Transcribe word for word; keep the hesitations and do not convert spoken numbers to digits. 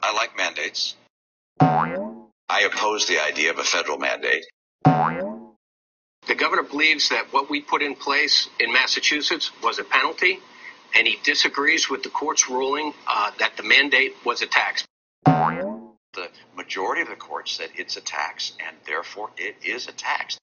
I like mandates. I oppose the idea of a federal mandate. The governor believes that what we put in place in Massachusetts was a penalty, and he disagrees with the court's ruling uh, that the mandate was a tax. The majority of the court said it's a tax, and therefore it is a tax.